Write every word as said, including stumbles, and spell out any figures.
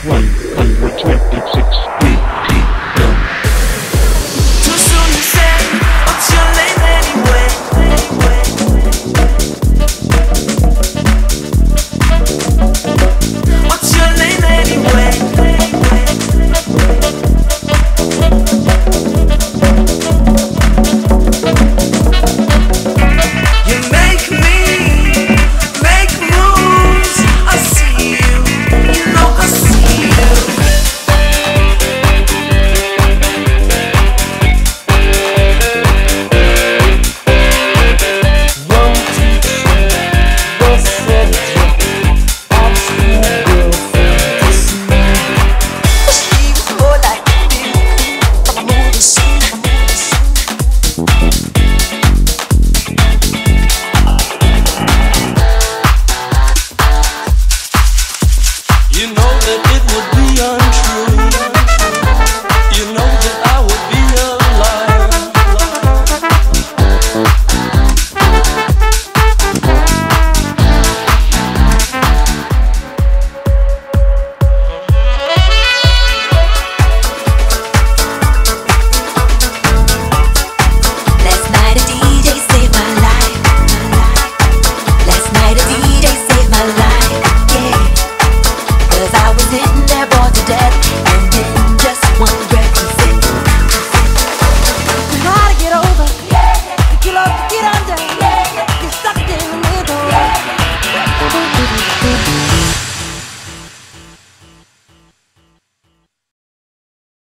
one hundred twenty-six B P M. Too soon to say, what's your name anyway? What's your name anyway? You make me make moves. I see you, you know I see you. You know that it would be untrue